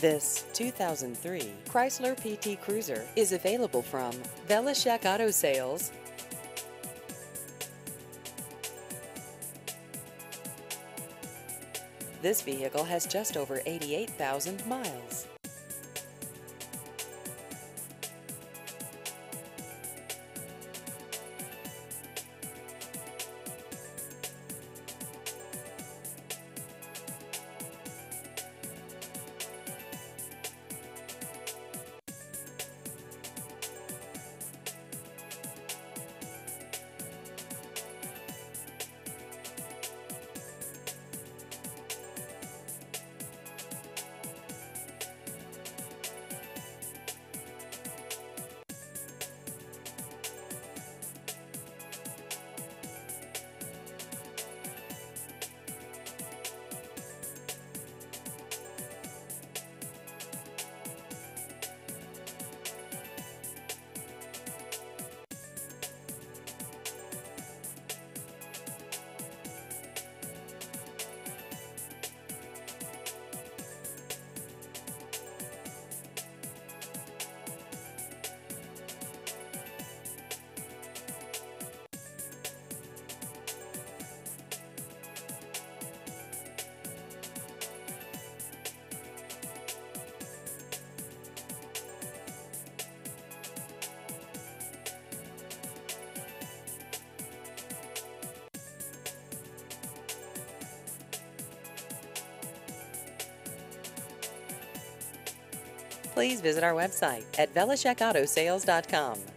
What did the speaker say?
This 2003 Chrysler PT Cruiser is available from Velishek Auto Sales. This vehicle has just over 88,000 miles. Please visit our website at VelishekAutoSales.com.